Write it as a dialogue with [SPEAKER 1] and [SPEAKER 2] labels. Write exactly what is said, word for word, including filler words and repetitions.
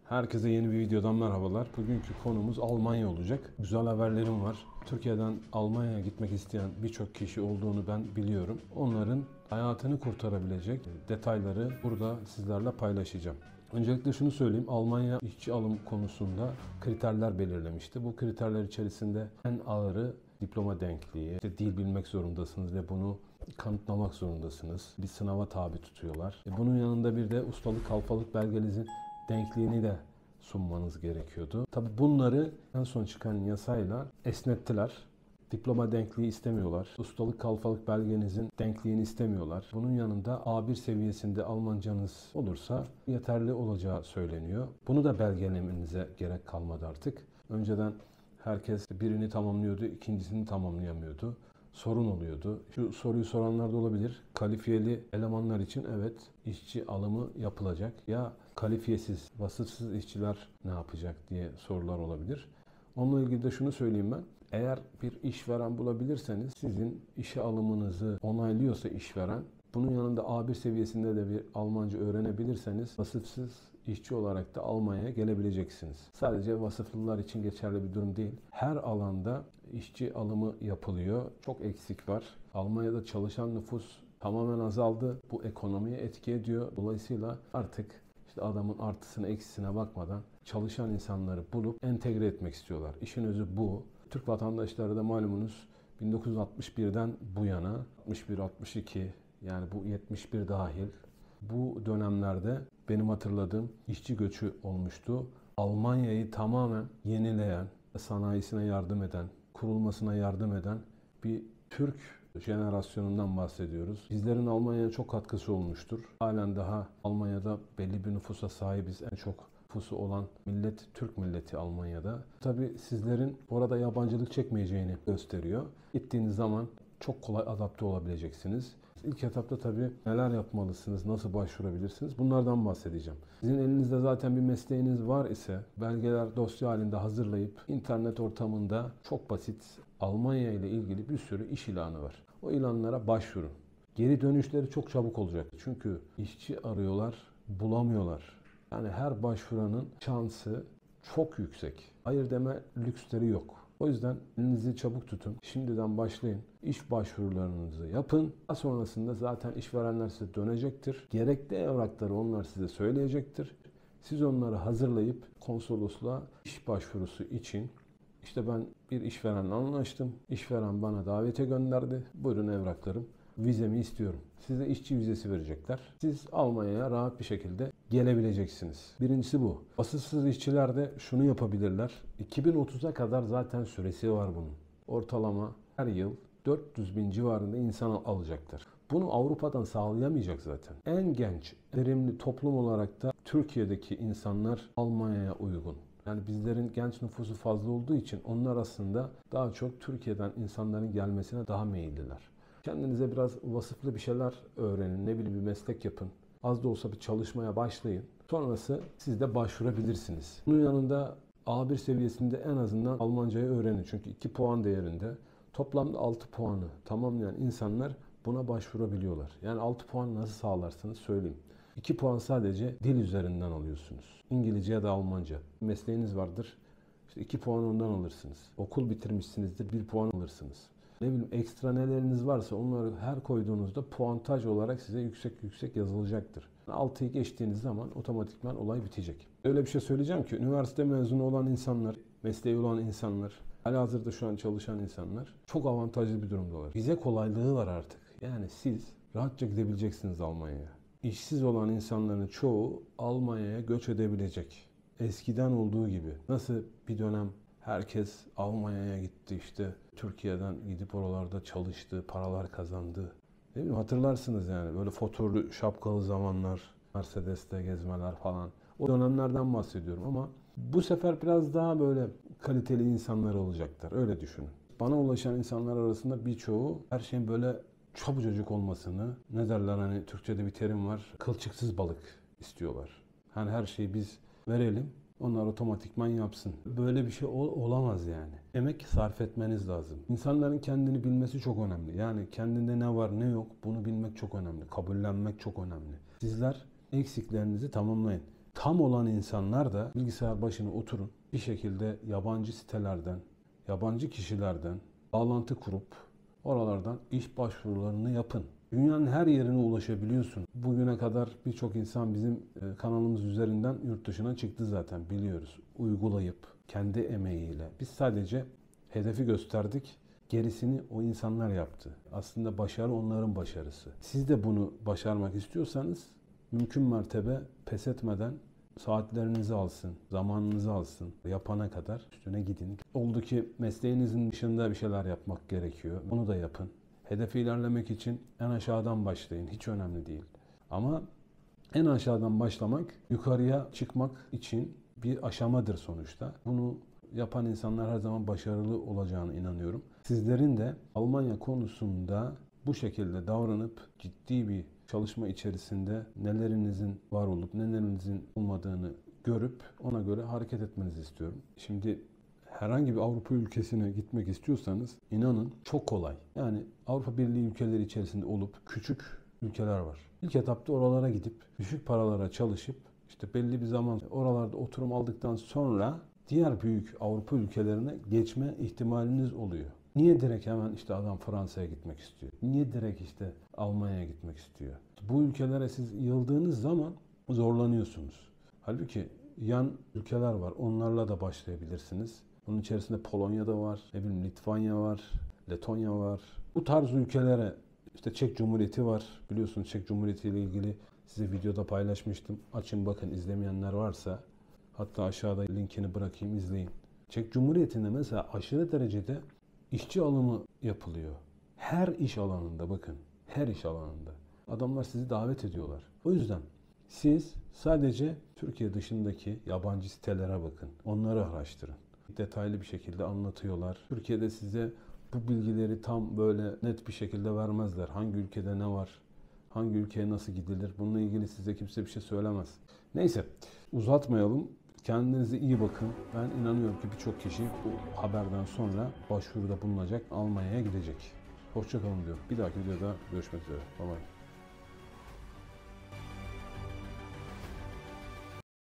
[SPEAKER 1] Herkese yeni bir videodan merhabalar. Bugünkü konumuz Almanya olacak. Güzel haberlerim var. Türkiye'den Almanya'ya gitmek isteyen birçok kişi olduğunu ben biliyorum. Onların hayatını kurtarabilecek detayları burada sizlerle paylaşacağım. Öncelikle şunu söyleyeyim. Almanya işçi alım konusunda kriterler belirlemişti. Bu kriterler içerisinde en ağırı diploma denkliği. İşte dil bilmek zorundasınız ve bunu kanıtlamak zorundasınız. Bir sınava tabi tutuyorlar. Bunun yanında bir de ustalık kalfalık belgenizin denkliğini de sunmanız gerekiyordu. Tabi bunları en son çıkan yasayla esnettiler. Diploma denkliği istemiyorlar. Ustalık kalfalık belgenizin denkliğini istemiyorlar. Bunun yanında A bir seviyesinde Almancanız olursa yeterli olacağı söyleniyor. Bunu da belgelemenize gerek kalmadı artık. Önceden herkes birini tamamlıyordu, ikincisini tamamlayamıyordu. Sorun oluyordu. Şu soruyu soranlar da olabilir. Kalifiyeli elemanlar için evet işçi alımı yapılacak. Ya kalifiyesiz, vasıfsız işçiler ne yapacak diye sorular olabilir. Onunla ilgili de şunu söyleyeyim ben. Eğer bir işveren bulabilirseniz sizin işe alımınızı onaylıyorsa işveren, bunun yanında A bir seviyesinde de bir Almanca öğrenebilirseniz vasıfsız işçi olarak da Almanya'ya gelebileceksiniz. Sadece vasıflılar için geçerli bir durum değil. Her alanda işçi alımı yapılıyor. Çok eksik var. Almanya'da çalışan nüfus tamamen azaldı. Bu ekonomiye etki ediyor. Dolayısıyla artık işte adamın artısına eksisine bakmadan çalışan insanları bulup entegre etmek istiyorlar. İşin özü bu. Türk vatandaşları da malumunuz bin dokuz yüz altmış birden bu yana altmış bir altmış iki yani bu yetmiş bir dahil bu dönemlerde benim hatırladığım işçi göçü olmuştu. Almanya'yı tamamen yenileyen, sanayisine yardım eden, kurulmasına yardım eden bir Türk jenerasyonundan bahsediyoruz. Bizlerin Almanya'ya çok katkısı olmuştur. Halen daha Almanya'da belli bir nüfusa sahibiz. En çok nüfusu olan millet Türk milleti Almanya'da. Tabii sizlerin orada yabancılık çekmeyeceğini gösteriyor. Gittiğiniz zaman çok kolay adapte olabileceksiniz. İlk etapta tabii neler yapmalısınız, nasıl başvurabilirsiniz bunlardan bahsedeceğim. Sizin elinizde zaten bir mesleğiniz var ise belgeler dosya halinde hazırlayıp internet ortamında çok basit Almanya ile ilgili bir sürü iş ilanı var. O ilanlara başvurun. Geri dönüşleri çok çabuk olacak. Çünkü işçi arıyorlar, bulamıyorlar. Yani her başvuranın şansı çok yüksek. Hayır deme lüksleri yok. O yüzden elinizi çabuk tutun. Şimdiden başlayın. İş başvurularınızı yapın. Daha sonrasında zaten işverenler size dönecektir. Gerekli evrakları onlar size söyleyecektir. Siz onları hazırlayıp konsolosluğa iş başvurusu için işte ben bir işverenle anlaştım. İşveren bana davete gönderdi. Buyurun evraklarım. Vizemi istiyorum. Size işçi vizesi verecekler. Siz Almanya'ya rahat bir şekilde gelebileceksiniz. Birincisi bu. Vasıfsız işçiler de şunu yapabilirler. iki bin otuza kadar zaten süresi var bunun. Ortalama her yıl dört yüz bin civarında insan alacaklar. Bunu Avrupa'dan sağlayamayacak zaten. En genç, verimli toplum olarak da Türkiye'deki insanlar Almanya'ya uygun. Yani bizlerin genç nüfusu fazla olduğu için onlar aslında daha çok Türkiye'den insanların gelmesine daha meyilliler. Kendinize biraz vasıflı bir şeyler öğrenin, ne bileyim bir meslek yapın. Az da olsa bir çalışmaya başlayın. Sonrası siz de başvurabilirsiniz. Bunun yanında A bir seviyesinde en azından Almancayı öğrenin. Çünkü iki puan değerinde toplamda altı puanı tamamlayan insanlar buna başvurabiliyorlar. Yani altı puan nasıl sağlarsınız söyleyeyim. iki puan sadece dil üzerinden alıyorsunuz. İngilizce ya da Almanca. Mesleğiniz vardır. İşte iki puan ondan alırsınız. Okul bitirmişsinizdir, bir puan alırsınız. Ne bileyim ekstra neleriniz varsa onları her koyduğunuzda puantaj olarak size yüksek yüksek yazılacaktır. altıyı geçtiğiniz zaman otomatikman olay bitecek. Öyle bir şey söyleyeceğim ki üniversite mezunu olan insanlar, mesleği olan insanlar, halihazırda şu an çalışan insanlar çok avantajlı bir durumdalar. Vize kolaylığı var artık. Yani siz rahatça gidebileceksiniz Almanya'ya. İşsiz olan insanların çoğu Almanya'ya göç edebilecek. Eskiden olduğu gibi. Nasıl bir dönem herkes Almanya'ya gitti işte Türkiye'den gidip oralarda çalıştı, paralar kazandı. Değil mi? Hatırlarsınız yani böyle fotoğraflı şapkalı zamanlar, Mercedes'te gezmeler falan. O dönemlerden bahsediyorum ama bu sefer biraz daha böyle kaliteli insanlar olacaklar. Öyle düşünün. Bana ulaşan insanlar arasında birçoğu her şeyin böyle çabucacık olmasını, ne derler hani Türkçe'de bir terim var, kılçıksız balık istiyorlar. Hani her şeyi biz verelim, onlar otomatikman yapsın. Böyle bir şey ol- olamaz yani. Emek sarf etmeniz lazım. İnsanların kendini bilmesi çok önemli. Yani kendinde ne var ne yok bunu bilmek çok önemli. Kabullenmek çok önemli. Sizler eksiklerinizi tamamlayın. tam olan insanlar da bilgisayar başına oturun. Bir şekilde yabancı sitelerden, yabancı kişilerden bağlantı kurup oralardan iş başvurularını yapın. Dünyanın her yerine ulaşabiliyorsun. Bugüne kadar birçok insan bizim kanalımız üzerinden yurt dışına çıktı zaten, biliyoruz. Uygulayıp, kendi emeğiyle. Biz sadece hedefi gösterdik. Gerisini o insanlar yaptı. Aslında başarı onların başarısı. Siz de bunu başarmak istiyorsanız mümkün mertebe pes etmeden saatlerinizi alsın, zamanınızı alsın. Yapana kadar üstüne gidin. Oldu ki mesleğinizin dışında bir şeyler yapmak gerekiyor. Onu da yapın. Hedefe ilerlemek için en aşağıdan başlayın. Hiç önemli değil. Ama en aşağıdan başlamak yukarıya çıkmak için bir aşamadır sonuçta. Bunu yapan insanlar her zaman başarılı olacağına inanıyorum. Sizlerin de Almanya konusunda bu şekilde davranıp ciddi bir çalışma içerisinde nelerinizin var olup nelerinizin olmadığını görüp ona göre hareket etmenizi istiyorum. Şimdi herhangi bir Avrupa ülkesine gitmek istiyorsanız inanın çok kolay. Yani Avrupa Birliği ülkeleri içerisinde olup küçük ülkeler var. İlk etapta oralara gidip düşük paralara çalışıp işte belli bir zaman oralarda oturum aldıktan sonra diğer büyük Avrupa ülkelerine geçme ihtimaliniz oluyor. Niye direkt hemen işte adam Fransa'ya gitmek istiyor? Niye direkt işte Almanya'ya gitmek istiyor? Bu ülkelere siz yıldığınız zaman zorlanıyorsunuz. Halbuki yan ülkeler var. Onlarla da başlayabilirsiniz. Bunun içerisinde Polonya'da var, ne bileyim Litvanya var, Letonya var. Bu tarz ülkelere, işte Çek Cumhuriyeti var. Biliyorsunuz Çek Cumhuriyeti ile ilgili size videoda paylaşmıştım. Açın bakın, izlemeyenler varsa. Hatta aşağıda linkini bırakayım, izleyin. Çek Cumhuriyeti'nde mesela aşırı derecede işçi alımı yapılıyor. Her iş alanında bakın. Her iş alanında. Adamlar sizi davet ediyorlar. O yüzden siz sadece Türkiye dışındaki yabancı sitelere bakın. Onları araştırın. Detaylı bir şekilde anlatıyorlar. Türkiye'de size bu bilgileri tam böyle net bir şekilde vermezler. Hangi ülkede ne var? Hangi ülkeye nasıl gidilir? Bununla ilgili size kimse bir şey söylemez. Neyse, uzatmayalım. Kendinize iyi bakın. Ben inanıyorum ki birçok kişi bu haberden sonra başvuruda bulunacak, Almanya'ya gidecek. Hoşça kalın diyorum. Bir dahaki videoda görüşmek üzere. Bye bye.